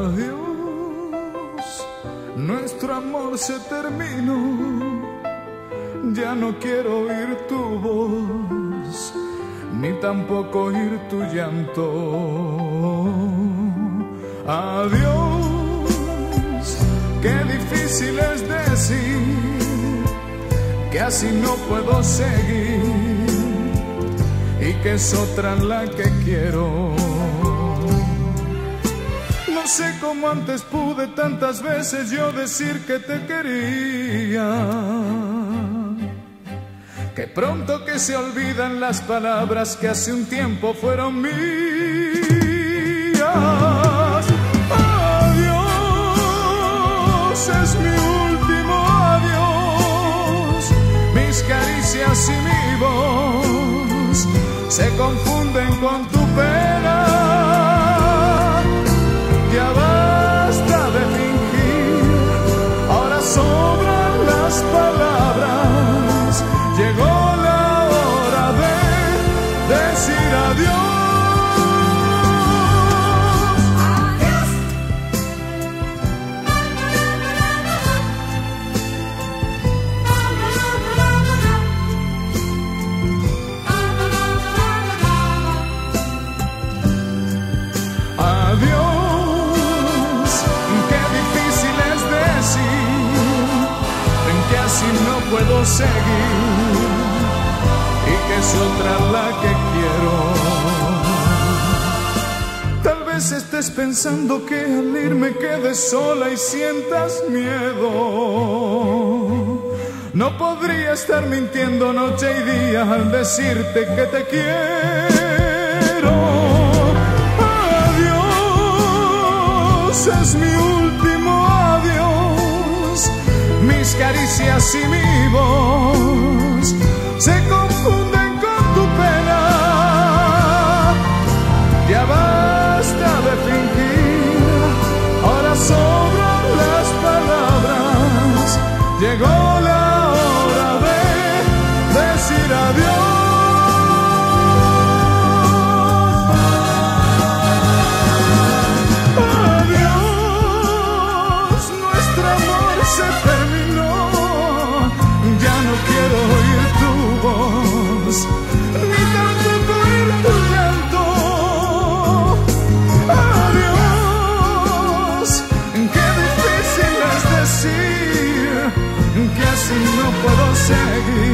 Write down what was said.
Adiós, nuestro amor se terminó. Ya no quiero oír tu voz, ni tampoco oír tu llanto. Adiós, qué difícil es decir que así no puedo seguir y que es otra la que quiero. No sé cómo antes pude tantas veces yo decir que te quería. Que pronto que se olvidan las palabras que hace un tiempo fueron mías. Adiós, es mi último adiós. Mis caricias y mi voz se confunden con tu pena. Ya basta de fingir, ahora sobran las palabras. Llegó la hora de decir adiós. Adiós, qué difícil es decir que así no puedo seguir y que es otra la que quiero. Tal vez estés pensando que al irme quedes sola y sientas miedo. No podría estar mintiendo noche y día al decirte que te quiero. Adiós, es mi último adiós. Mis caricias y mi voz se confunden con tu pena. Ya basta de fingir, ahora sobran las palabras. Llegó la hora de decir adiós. Adiós, nuestro amor se terminó. Ya no quiero oír tu voz, ni tampoco oír tu llanto. Adiós, qué difícil es decir que así no puedo seguir